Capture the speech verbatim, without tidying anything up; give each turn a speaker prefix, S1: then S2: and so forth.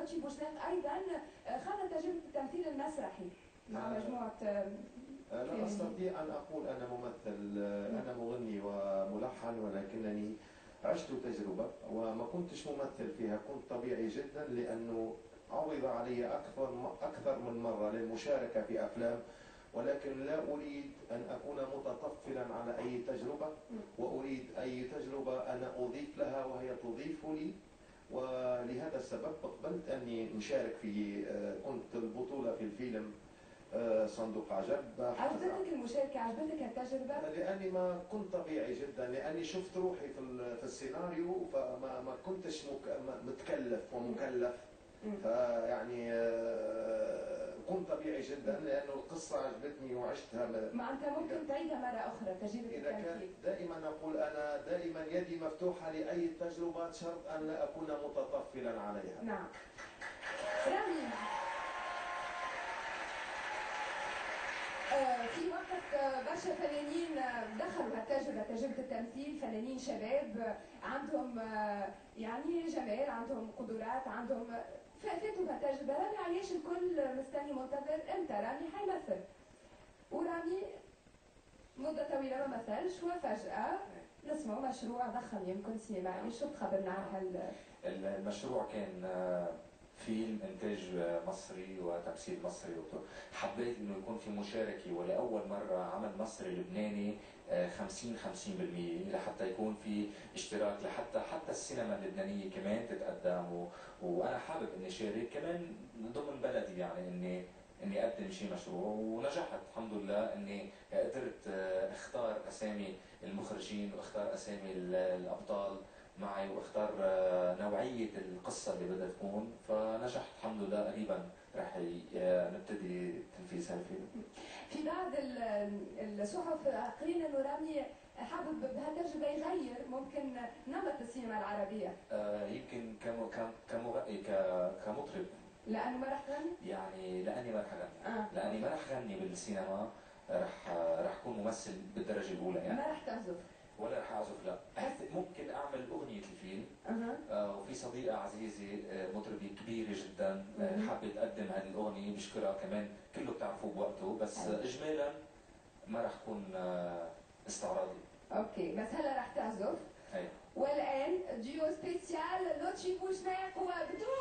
S1: لوتشي بوشناق أيضا خاض تجربة التمثيل المسرحي مع مجموعة.
S2: لا أستطيع أن أقول أنا ممثل، أنا مغني وملحن، ولكنني عشت تجربة وما كنتش ممثل فيها، كنت طبيعي جدا لأنه عرض علي أكثر أكثر من مرة للمشاركة في أفلام، ولكن لا أريد أن أكون متطفلا على أي تجربة، وأريد أي تجربة أنا أضيف لها وهي تضيف لي، ولهذا السبب قبلت أني نشارك في كنت البطولة في الفيلم صندوق عجب.
S1: عجبتك المشاركة؟ عجبتك التجربة؟
S2: لأني ما كنت طبيعي جدا، لأني شفت روحي في في السيناريو، فما ما كنتش متكلف ومكلف، فيعني كنت طبيعي جدا لأنه القصة عجبتني وعشتها.
S1: ما أنت ممكن تعيدها مرة أخرى تجربة
S2: إذا كان دائما أقول أنا دائما يدي مفتوحة لأي تجربة، شرط أن لا أكون متطفلا عليها.
S1: نعم. رامي، في وقت برشا فنانين دخلوا هالتجربة، تجربة التمثيل، فنانين شباب عندهم يعني جمال، عندهم قدرات، عندهم فاتوا بهالتجربة. رامي علاش الكل مستني منتظر امتى رامي حيمثل؟ ورامي مدة طويلة ما مثلش، وفجأة نسمعوا مشروع ضخم يمكن سينمائي. شو تخبرنا عن هال
S3: المشروع؟ كان فيلم انتاج مصري وتمثيل مصري، حبيت انه يكون في مشاركه ولاول مره عمل مصري لبناني خمسين خمسين بالمئة، لحتى يكون في اشتراك، لحتى حتى السينما اللبنانيه كمان تتقدم، و... وانا حابب اني شارك كمان ضمن بلدي، يعني اني اني اقدم شيء مشروع، ونجحت الحمد لله اني قدرت اختار اسامي المخرجين واختار اسامي الابطال معي، واختار نوعية القصة اللي بدها تكون، فنجحت الحمد لله. قريبا رح نبتدي تنفيذ هالفيلم.
S1: في بعض الصحف قرينا انه رامي حابب بهالتجربة يغير ممكن نمط السينما العربية.
S3: آه يمكن كمغني كمطرب.
S1: لأنه ما رح تغني؟
S3: يعني لأني ما رح أغني.
S1: آه.
S3: لأني ما رح أغني بالسينما، رح رح أكون ممثل بالدرجة الأولى يعني.
S1: ما رح تعزف؟
S3: ولا رح اعزف، لا. ممكن اعمل اغنيه الفيلم.
S1: أه.
S3: آه وفي صديقه عزيزه مطربه كبيره جدا حابه تقدم هذه الاغنيه، بشكرها كمان، كله بتعرفوه بوقته، بس أه. اجمالا ما رح تكون آه استعراضي.
S1: اوكي، بس هلا رح تعزف.
S3: ايوه.
S1: والان ديو سبيسيال لوتشي بوشناق وبدون